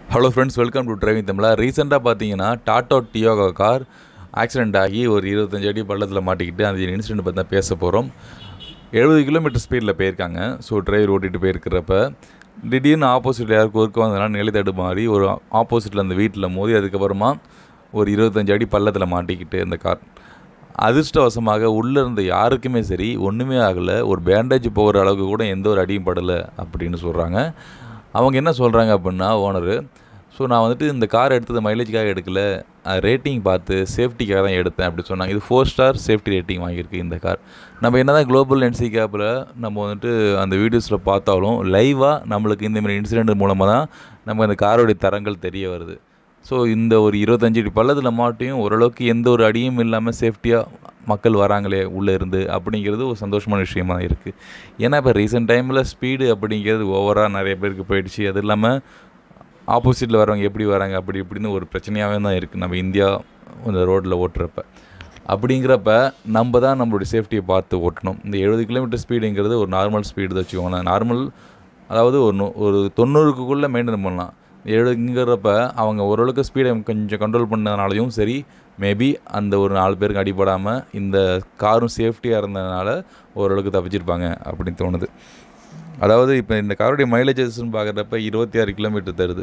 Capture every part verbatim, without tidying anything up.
Hello friends, welcome to driving தமிழா. ரீசெண்டாக பார்த்தீங்கன்னா டாட்டா டியாகோ கார் ஆக்சிடெண்ட் ஆகி ஒரு இருபத்தஞ்சு அடி பள்ளத்தில் மாட்டிக்கிட்டு அந்த இன்சிடென்ட் பற்றி தான் பேச போகிறோம். எழுபது கிலோமீட்டர் ஸ்பீடில் போயிருக்காங்க. ஸோ டிரைவர் ஓட்டிகிட்டு போயிருக்கிறப்ப திடீர்னு ஆப்போசிட்டில் யாருக்கு ஒர்க் வந்ததுனால நிலை தடுமாறி ஒரு ஆப்போசிட்டில் அந்த வீட்டில் மோதி அதுக்கப்புறமா ஒரு இருபத்தஞ்சு அடி பள்ளத்தில் மாட்டிக்கிட்டு இந்த கார் அதிர்ஷ்டவசமாக உள்ளே இருந்த யாருக்குமே சரி ஒன்றுமே ஆகலை. ஒரு பேண்டேஜ் போகிற அளவுக்கு கூட எந்த ஒரு அடியும் படலை அப்படின்னு சொல்கிறாங்க. அவங்க என்ன சொல்கிறாங்க அப்படின்னா, ஓனரு, ஸோ நான் வந்துட்டு இந்த கார் எடுத்தது மைலேஜுக்காக எடுக்கல, ரேட்டிங் பார்த்து சேஃப்டிக்காக தான் எடுத்தேன் அப்படி சொன்னாங்க. இது ஃபோர் ஸ்டார் சேஃப்டி ரேட்டிங் வாங்கியிருக்கு இந்த கார். நம்ம என்ன தான் குளோபல் என்சி கேப்பில் நம்ம வந்துட்டு அந்த வீடியோஸில் பார்த்தாலும் லைவாக நம்மளுக்கு இந்தமாதிரி இன்சிடென்ட் மூலமாக தான் நம்ம அந்த காரோடைய தரங்கள் தெரிய வருது. ஸோ இந்த ஒரு இருபத்தஞ்சு அடி பள்ளத்தில் மாட்டியும் ஓரளவுக்கு எந்த ஒரு அடியும் இல்லாமல் சேஃப்டியாக மக்கள் வராங்களே உள்ளே இருந்து அப்படிங்கிறது ஒரு சந்தோஷமான விஷயமாக இருக்குது. ஏன்னா இப்போ ரீசெண்ட் டைமில் ஸ்பீடு அப்படிங்கிறது ஓவராக நிறைய பேருக்கு போயிடுச்சு. அது இல்லாமல் ஆப்போசிட்டில் வரவங்க எப்படி வராங்க அப்படி இப்படின்னு ஒரு பிரச்சனையாகவே தான் இருக்குது நம்ம இந்தியா இந்த ரோட்டில் ஓட்டுறப்ப. அப்படிங்கிறப்ப நம்ம தான் நம்மளுடைய சேஃப்டியை பார்த்து ஓட்டணும். இந்த எழுபது கிலோமீட்டர் ஸ்பீடுங்கிறது ஒரு நார்மல் ஸ்பீடு தான் வச்சுக்கோங்களேன். நார்மல் அதாவது ஒரு நூ ஒரு தொண்ணூறுக்குள்ளே மெயின்டைன் பண்ணலாம். எழுதுங்கிறப்ப அவங்க ஓரளவுக்கு ஸ்பீடை கொஞ்சம் கண்ட்ரோல் பண்ணதுனாலையும் சரி, மேபி அந்த ஒரு நாலு பேருக்கு அடிபடாமல் இந்த காரும் சேஃப்டியாக இருந்ததுனால ஓரளவுக்கு தப்பிச்சிருப்பாங்க அப்படின்னு தோணுது. அதாவது இப்போ இந்த காருடைய மைலேஜஸ்ன்னு பார்க்குறப்ப இருபத்தி ஆறு கிலோமீட்டர் தருது.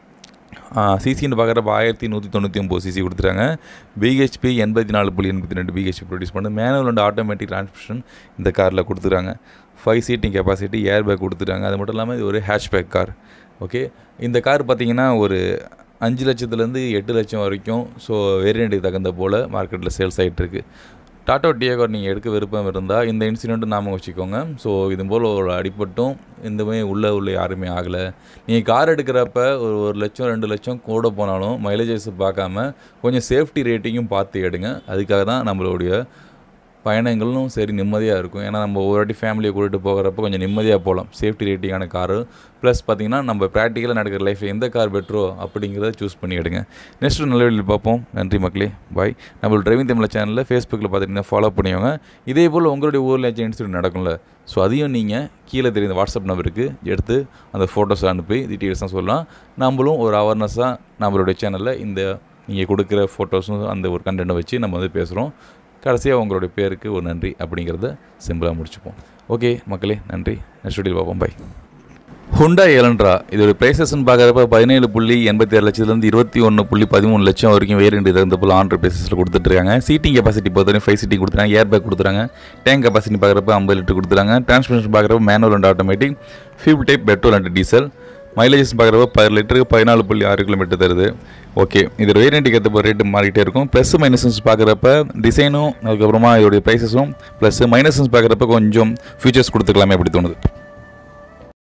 சிசின்னு பார்க்குறப்ப ஆயிரத்தி நூற்றி தொண்ணூற்றி ஒம்பது சிசி கொடுத்துருக்காங்க. பிஹெச்பி எண்பத்தி நாலு புள்ளி எண்பத்தி ரெண்டு பிஹெச்பி ப்ரொடியூஸ் பண்ணு. மேனுவல் அண்ட் ஆட்டோமேட்டிக் டிரான்ஸ்மிஷன் இந்த காரில் கொடுத்துருக்காங்க. Five seating capacity, air bag கொடுத்துருக்காங்க. அது மட்டும் இல்லாமல் இது ஒரு ஹேஷ்பேக் கார். ஓகே, இந்த கார் பார்த்திங்கன்னா ஒரு அஞ்சு லட்சத்துலேருந்து எட்டு லட்சம் வரைக்கும் ஸோ வேரியண்ட்டுக்கு தகுந்த போல் மார்க்கெட்டில் சேல்ஸ் ஆகிட்டுருக்கு. டாட்டா டியாகோ நீங்கள் எடுக்க விருப்பம் இருந்தால் இந்த இன்சிடென்ட்டும் நாம வச்சுக்கோங்க. ஸோ இது போல் ஒரு அடிப்பட்டும் இந்தமாதிரி உள்ளே உள்ள யாருமே ஆகலை. நீங்கள் கார் எடுக்கிறப்ப ஒரு ஒரு லட்சம் ரெண்டு லட்சம் கூட போனாலும் மைலேஜஸ் பார்க்காம கொஞ்சம் சேஃப்டி ரேட்டிங்கும் பார்த்து எடுங்க. அதுக்காக தான் நம்மளுடைய பயணங்களும் சரி நிம்மதியாக இருக்கும். ஏன்னா நம்ம ஒரு வாட்டி ஃபேமிலியை கூட்டிகிட்டு போகிறப்ப கொஞ்சம் நிம்மதியாக போகலாம். சேஃப்டி ரேட்டிங்கான காரு ப்ளஸ் பார்த்திங்கன்னா நம்ம ப்ராக்டிக்கலாக நடக்கிற லைஃப்பில் எந்த கார் பெட்டரோ அப்படிங்கிறத சூஸ் பண்ணி எடுங்க. நெக்ஸ்ட்டு நல்ல வீடியோவில் பார்ப்போம். நன்றி மக்களே, பாய். நம்மளோட டிரைவிங் தமிழ் சேனலில் ஃபேஸ்புக்கில் பார்த்துட்டிங்கன்னா ஃபாலோ பண்ணிக்கோங்க. இதே போல் உங்களுடைய ஊரில் ஏதாச்சும் இன்சிடென்ட் நடக்கும்ல, ஸோ அதையும் நீங்கள் கீழே தெரியுற வாட்ஸ்அப் நம்பருக்கு எடுத்து அந்த ஃபோட்டோஸை அனுப்பி டீட்டெயில்ஸாக சொல்லலாம். நம்மளும் ஒரு அவேர்னஸாக நம்மளுடைய சேனலில் இந்த நீங்கள் கொடுக்குற ஃபோட்டோஸும் அந்த ஒரு கண்டென்ட்டை வச்சு நம்ம வந்து பேசுகிறோம். கடைசியாக உங்களுடைய பேருக்கு ஒரு நன்றி அப்படிங்கிறத சிம்பிளாக முடிச்சுப்போம். ஓகே மக்களே, நன்றி. நெக்ஸ்ட் வீடியோவில் பார்ப்போம். பை. ஹுண்டா எலன்ட்ரா இதோட ப்ரைஸஸ்ன்னு பார்க்குறப்ப பதினேழு புள்ளி எண்பத்தி ஏழு லட்சத்துலேருந்து இருபத்தி ஒன்று புள்ளி பதிமூணு லட்சம் வரைக்கும் வேரியண்ட் தகுந்த போல் ஆண்ட்ரு ப்ரைஸஸில் கொடுத்துட்ருக்காங்க. சீட்டிங் கெப்பாசிட்டி பொறுத்தவரைக்கும் ஃபைவ் சீட்டிங் கொடுத்துறாங்க. ஏர் பேக் கொடுத்துறாங்க. டேங்க் கெப்பாசிட்டி பார்க்குறப்ப ஐம்பது லிட்டர் கொடுத்துறாங்க. டிரான்ஸ்மிஷன் பார்க்குறப்ப manual and automatic, fuel type, petrol and diesel. Mileages பார்க்குறப்ப பர் லிட்டருக்கு பதினாலு புள்ளி ஆறு கிலோமீட்டர் தருது. ஓகே, இது வேரியண்ட்டுக்கு ஏற்ற ரேட்டு மாறிக்கிட்டே இருக்கும். ப்ளஸ் மைனஸஸ் பார்க்குறப்ப டிசைனும் அதுக்கப்புறமா இதோடைய ப்ரைஸஸும் ப்ளஸ் மைனஸஸ் பார்க்குறப்ப கொஞ்சம் ஃபியூச்சர்ஸ் கொடுத்துக்கலாமே அப்படி தோணுது.